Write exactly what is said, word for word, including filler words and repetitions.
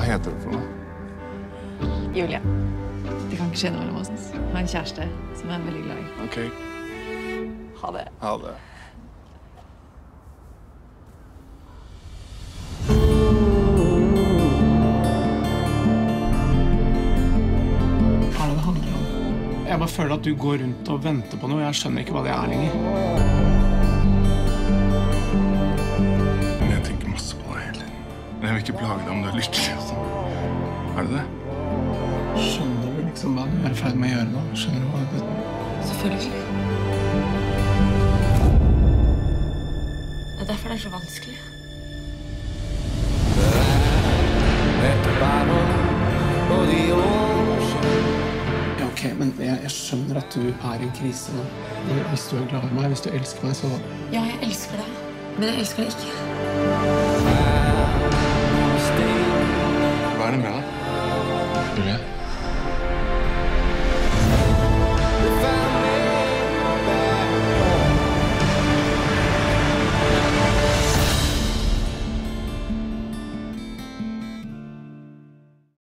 heter du for noe? Julia. Det kan ikke skje noe mellom oss. Jeg har en kjæreste som jeg er veldig glad i. Ok. Ha det. Ha det. Hva er det det handler om? Jeg bare føler at du går rundt og venter på noe. Jeg skjønner ikke hva det er lenger. Men jeg tenker masse på deg hele tiden. Men jeg vil ikke plage deg om du er lykkelig og sånn. Er det det? Skjønner du liksom hva du er i ferd med å gjøre nå? Skjønner du hva det er? Selvfølgelig. Det er derfor det er så vanskelig. Ja, ok, men jeg, jeg skjønner at du er i en krise nå. Hvis du er glad i meg, hvis du elsker meg, så... Ja, jeg elsker deg. Men jeg elsker deg ikke. Hva er det med deg? Julie,